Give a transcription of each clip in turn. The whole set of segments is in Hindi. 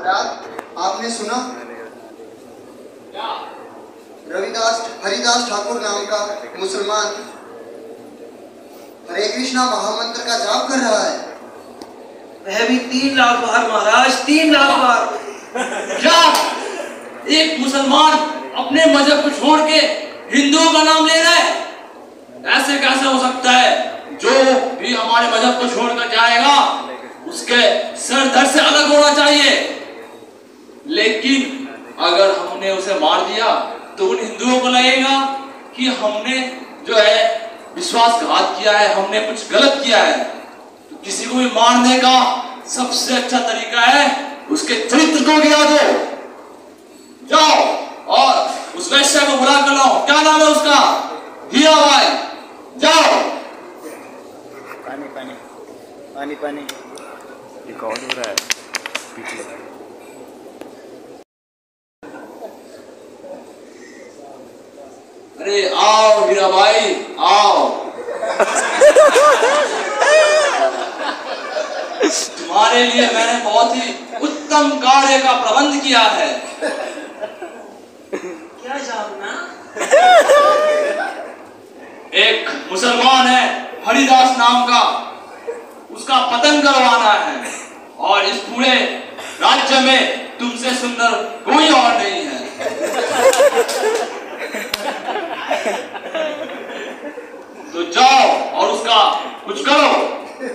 महाराज आपने सुना? हरिदास ठाकुर नाम का मुसलमान हरे कृष्णा महामंत्र का जाप कर रहा है। वह भी 3 लाख बार महाराज, 3 लाख बार। क्या एक मुसलमान अपने मजहब को छोड़ के हिंदुओं का नाम ले रहा है? ऐसे कैसे हो सकता है? जो भी हमारे मजहब को छोड़कर जाएगा उसके सर धड़ से अलग होना चाहिए। लेकिन अगर हमने उसे मार दिया तो उन हिंदुओं को लगेगा कि हमने जो है विश्वासघात किया है, हमने कुछ गलत किया है। तो किसी को भी मारने का सबसे अच्छा तरीका है उसके चरित्र को गिरा दो। जाओ और उस वैश्य को बुला कर लाओ। क्या नाम है उसका? हीराबाई। जाओ। पानी पानी पानी पानी रिकॉर्ड हो रहा है पीछे। अरे आओ हीराबाई आओ। तुम्हारे लिए मैंने बहुत ही उत्तम कार्य का प्रबंध किया है। क्या जानना? एक मुसलमान है हरिदास नाम का, उसका पतन करवाना है और इस पूरे राज्य में तुमसे सुंदर कोई और नहीं है। तो जाओ और उसका कुछ करो।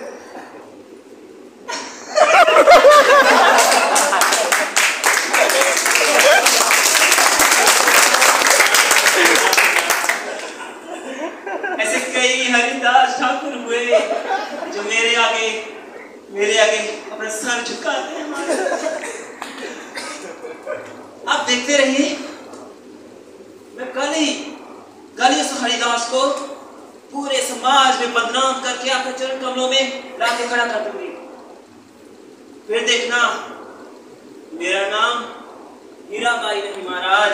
ऐसे कई हरिदास ठाकुर हुए जो मेरे आगे अपना सर झुकाते हैं। आप देखते रहिए, मैं कल ही उस हरिदास को पूरे समाज में बदनाम करके आपके चरण कमलों में लाके खड़ा कर दूंगी। फिर देखना मेरा नाम हीराबाई नहीं महाराज।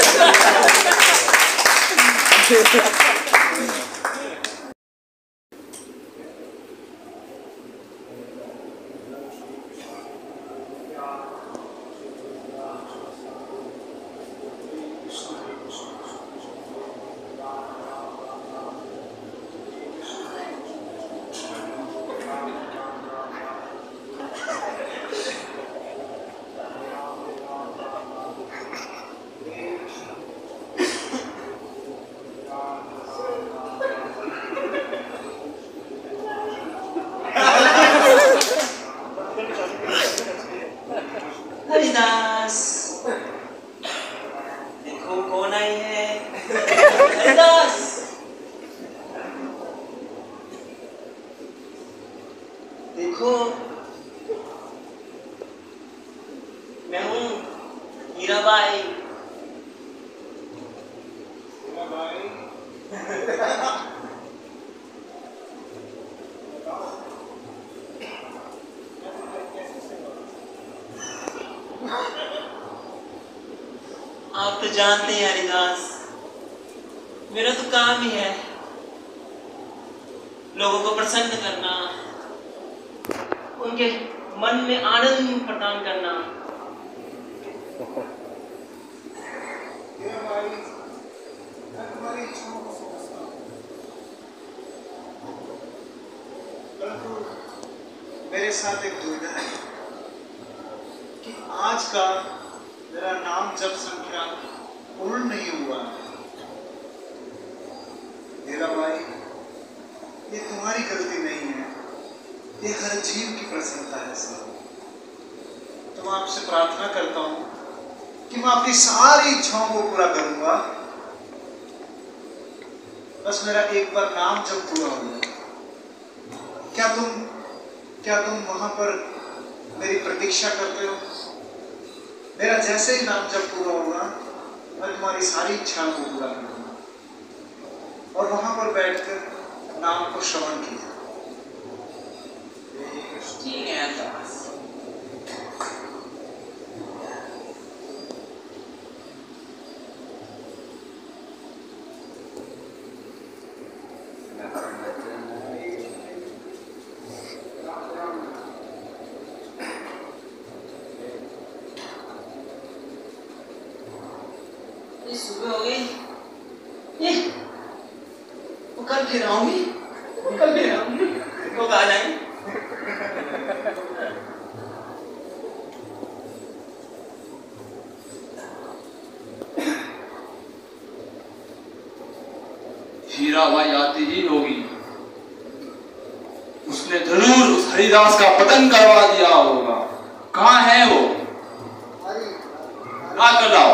हरिदास देखो कौन आई है। हरिदास देखो, मैं हूँ हीराबाई। आप तो जानते हैं हरिदास, मेरा तो काम ही है लोगों को प्रसन्न करना, उनके मन में आनंद प्रदान करना। मेरे साथ एक दुविधा है कि आज का मेरा नाम जप संख्या पूर्ण नहीं हुआ। हीराबाई, ये तुम्हारी गलती नहीं है, ये हर जीव की प्रसन्नता है सर। तो मैं आपसे प्रार्थना करता हूँ कि मैं आपकी सारी इच्छाओं को पूरा करूंगा, बस मेरा एक बार नाम जब पूरा हो जाए। क्या तुम वहां पर मेरी प्रतीक्षा करते हो? मेरा जैसे ही नाम जब पूरा होगा मैं तुम्हारी सारी इच्छाओं को पूरा करूंगा और वहां पर बैठकर नाम को श्रवण कीजिए। ठीक है। सुबह हो गई। ये वो कल फिर आऊंगी, कल फिर आऊंगी, लोग आ जाएंगे। हीराबाई आती ही होगी, उसने जरूर उस हरिदास का पतन करवा दिया होगा। कहाँ है वो? क्या कर रहा हो?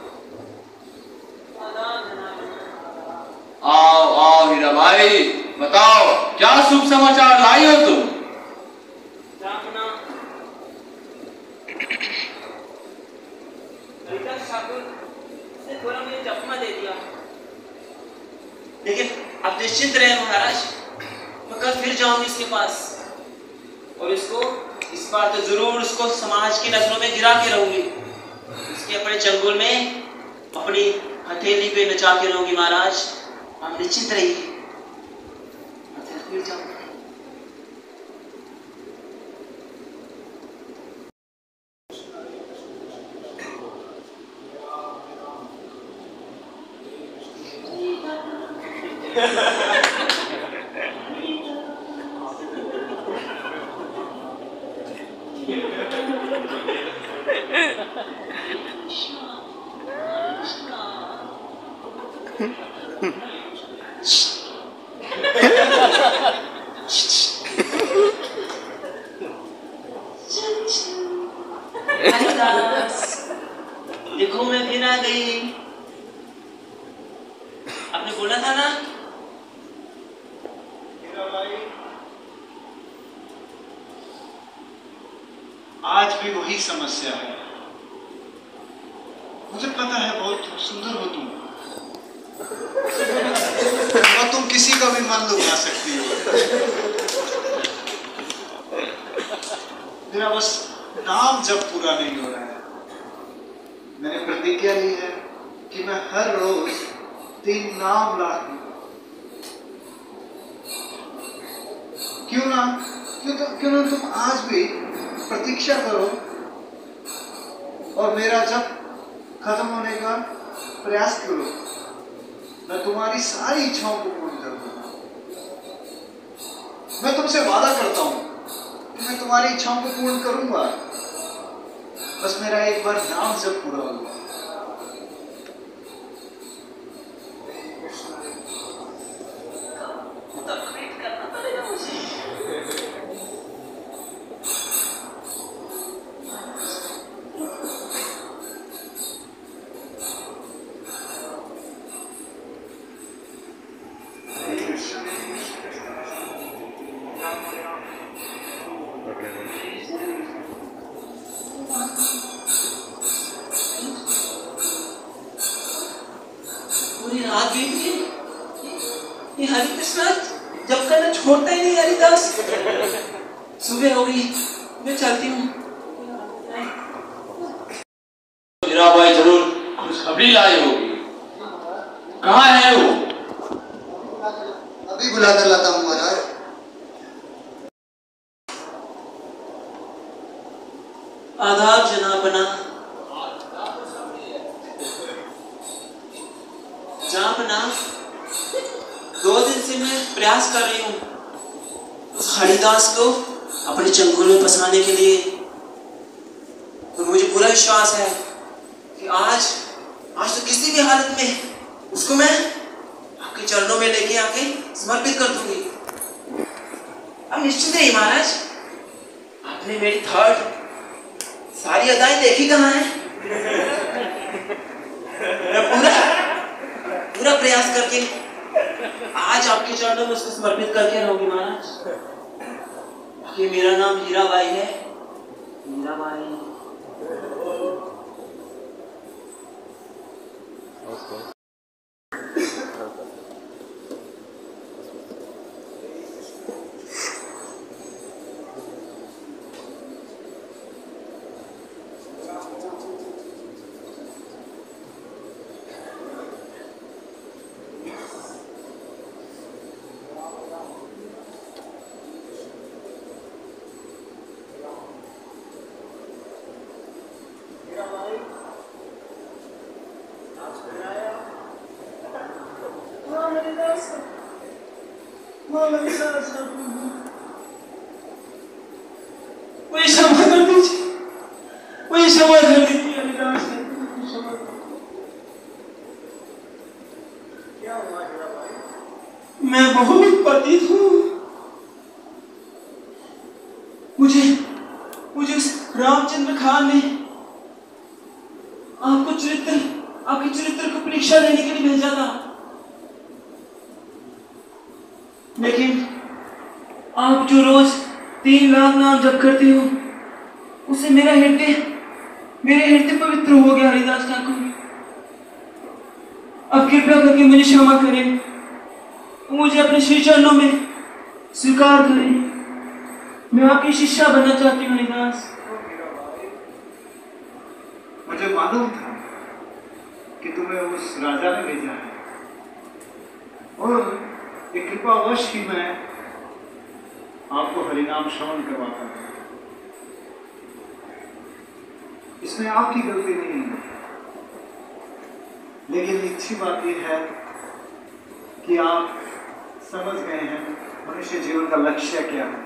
आओ आओ हीराबाई, बताओ क्या शुभ समाचार लाई हो तुम? थोड़ा मुझे चकमा दे दिया, लेकिन अब निश्चिंत रहे महाराज, मैं कल फिर जाऊंगी इसके पास और इसको इस बार तो जरूर उसको समाज की नजरों में गिरा के रहूंगी। उसके अपने चंगुल में अपनी हथेली पे नचा के रहूंगी महाराज। आप निश्चिंत रहिए, फिर जाऊंगी। देखो मैं फिर आ गई। आपने बोला था ना आज भी वही समस्या है। मुझे पता है बहुत सुंदर हो तुम और तुम किसी का भी मन लुभा सकती हो। मेरा बस नाम जब पूरा नहीं हो रहा है। मैंने प्रतिज्ञा ली है कि मैं हर रोज 3 नाम लाऊंगा। क्यों ना तुम आज भी प्रतीक्षा करो और मेरा जब खत्म होने का प्रयास करो। मैं तुम्हारी सारी इच्छाओं को पूर्ण कर दूंगा। मैं तुमसे वादा करता हूं कि मैं तुम्हारी इच्छाओं को पूर्ण करूंगा। बस मेरा एक बार नाम जब पूरा होगा। पूरी रात बीत गई। ये हरि कृष्णा जब करना छोड़ता ही नहीं हरिदास। सुबह हो गई, मैं चलती हूँ। हीराबाई जरूर खुशखबरी लाई होगी। कहाँ है वो? अभी बुला कर लाता हूँ महाराज। आदाब जनाबना। जनाबना, 2 दिन से मैं प्रयास कर रही हूँ उस हरिदास को अपने चंगुल में फंसाने के लिए। और मुझे पूरा विश्वास है कि आज तो किसी भी हालत में उसको मैं आपके चरणों में लेके आके समर्पित कर दूंगी। अब निश्चित रहिए महाराज, आपने मेरी सारी अदाएं देखी कहाँ है। मैं पूरा प्रयास करके आज आपके चरणों में उसको समर्पित करके रहूंगी महाराज। ये मेरा नाम हीराबाई है। हीराबाई। मुझे क्षमा कर दीजिए, मुझे क्षमा कर दीजिए हरिदास ठाकुर, क्षमा कर। क्या हुआ हीरा भाई? मैं बहुत पतित हूँ। मुझे उस रामचंद्र खान ने आपके चरित्र को परीक्षा लेने के लिए भेजा था, लेकिन आप जो रोज 3 लाख नाम जप करते हो, उससे मेरा हृदय पवित्र हो गया हरिदास ठाकुर। अब कृपया करके मुझे क्षमा करें, मुझे अपने श्री चरणों में स्वीकार करें। मैं आपकी शिष्या बनना चाहती हूँ हरिदास। मुझे मालूम था कि तुम्हें उस राजा ने भेजा है, और ये कृपावश ही मैं आपको हरिनाम श्रवण करवाता हूँ। इसमें आपकी गलती नहीं है, लेकिन अच्छी बात यह है कि आप समझ गए हैं मनुष्य जीवन का लक्ष्य क्या है।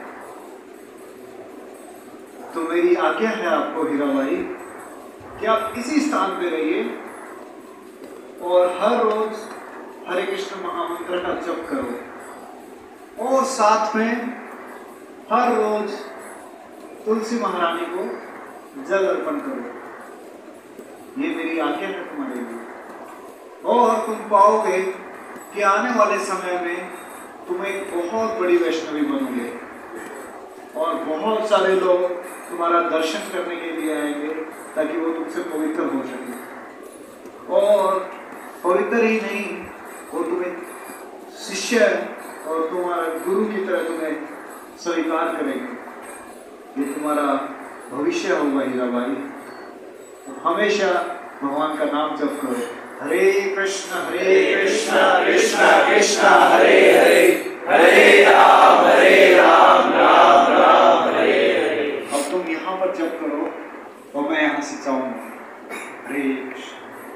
तो मेरी आज्ञा है आपको हीरा भाई कि आप इसी स्थान पे रहिए और हर रोज हरे कृष्ण महामंत्र का जप करो, और साथ में हर रोज तुलसी महारानी को जल अर्पण करो। ये मेरी आज्ञा है तुम्हारे लिए, और तुम पाओगे कि आने वाले समय में तुम एक बहुत बड़ी वैष्णवी बनोगे, और बहुत सारे लोग तुम्हारा दर्शन करने के लिए आएंगे ताकि वो तुमसे पवित्र हो सके, और पवित्र ही नहीं, वो तुम्हें शिष्य और तुम्हारा गुरु की तरह तुम्हें स्वीकार करेंगे। ये तुम्हारा भविष्य होगा हीरा भाई। हमेशा भगवान का नाम जप करो, हरे कृष्ण कृष्ण कृष्ण हरे हरे, हरे राम राम राम हरे हरे। अब तुम यहाँ पर जप करो और मैं यहाँ से जाऊंगा। हरे कृष्ण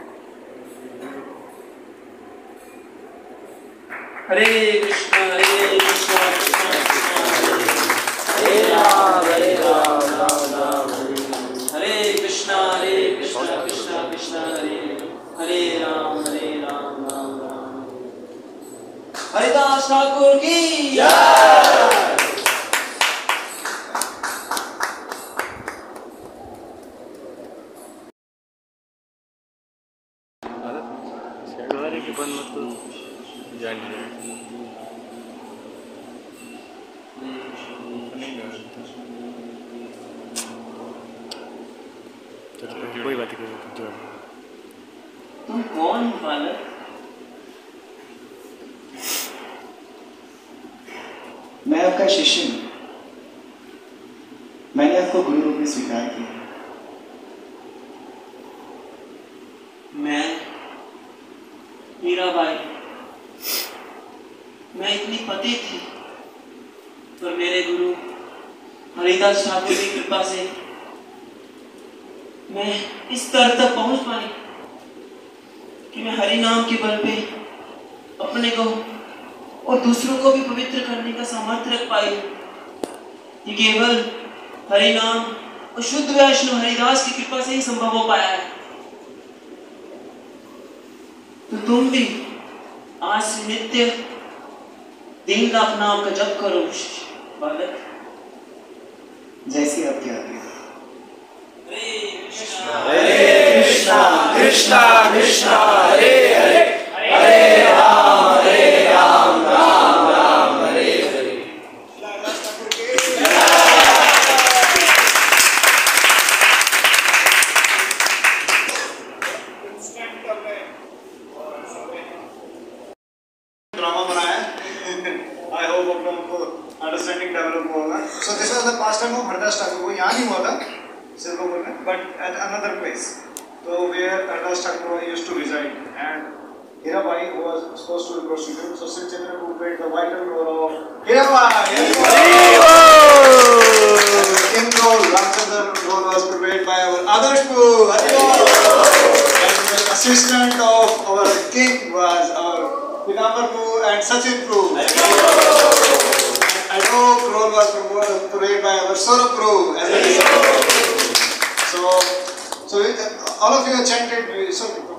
हरे कृष्ण कृष्ण कृष्ण हरे राम राम राम हरे कृष्ण कृष्ण कृष्ण हरे राम राम राम। हरिदास ठाकुर की जय। कोई बात नहीं। तुम कौन हो बालक? मैं आपका शिष्य हूँ। मैंने आपको गुरु रूप में स्वीकार किया। मैं हीराबाई, मैं इतनी पतित थी, पर मेरे गुरु हरिदास ठाकुर की कृपा से मैं इस स्तर तक पहुंच पाई कि मैं हरि नाम के बल पे अपने को और दूसरों को भी पवित्र करने का सामर्थ्य रख पाई। ये केवल हरि नाम और शुद्ध वैष्णव हरिदास की कृपा से ही संभव हो पाया है। तो तुम भी आज से नित्य 3 लाख नाम का जप करो बालक। जैसी आपकी आज्ञा। हरे कृष्ण कृष्ण कृष्ण हरे हरे, हरे राम राम राम हरे हरे। ड्रामा बनाया। आई होप आप लोगों को अंडरस्टैंडिंग डेवलप होगा। So this was the past time of Haridas Thakur. वो यहाँ नहीं हुआ था सिल्वरपुर में, but at another place. So where Haridas Thakur used to reside, and Hirabai was supposed to be prostitute. So Sri Chaitanya played the vital role of Hirabai. In role, Ramchandra role was played by our Adarshpu. And the assistant of our king was our Pitambar Prabhu and Sachin Prabhu. I know Krol was prayed by our Saurabh Prabhu as a disciple. So all of you have chanted. So